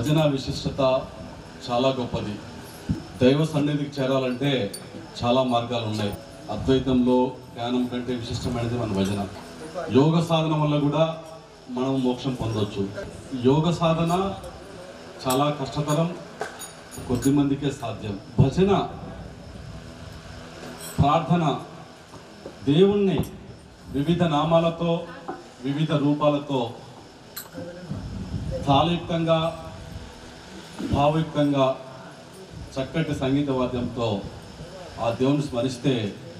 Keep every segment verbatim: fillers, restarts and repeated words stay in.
భజన విశిష్టత చాలా గొప్పది. దైవ సన్నిధికి చేరాలంటే చాలా మార్గాలు ఉన్నాయి. అద్వైతంలో జ్ఞానం కంటే విశిష్టమైనది మన భజన. యోగ సాధన వల్ల కూడా మనం మోక్షం పొందవచ్చు. యోగ సాధన చాలా కష్టతరం, కొద్ది మందికే సాధ్యం. భజన, ప్రార్థన, దేవుణ్ణి వివిధ నామాలతో వివిధ రూపాలతో తాళయుక్తంగా భావయుక్తంగా చక్కటి సంగీత వాద్యంతో ఆ దేవుని స్మరిస్తే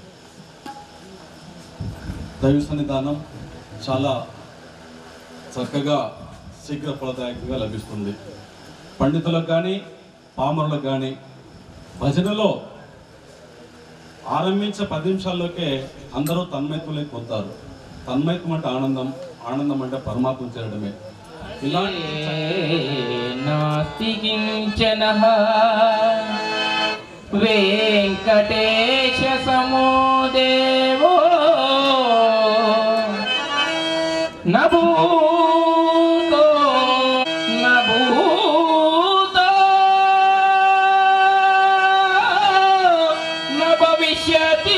దైవ సన్నిధానం చాలా చక్కగా శీఘ్ర ఫలదాయకంగా లభిస్తుంది. పండితులకు కానీ పామరులకు కానీ భజనలో ఆరంభించే పది నిమిషాల్లోకే అందరూ తన్మయత్వంలోకి పోతారు. తన్మయత్వం అంటే ఆనందం, ఆనందం అంటే పరమాత్మ చేరడమే. ఇలాంటి నాస్తి కించనః వెంకటేశ సమో దేవో నభూతో నభూతో న భవిష్యతి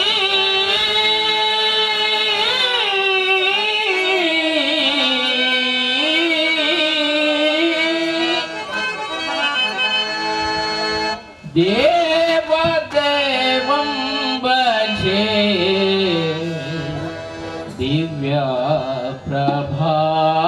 దేవదేవం భజే దివ్య ప్రభా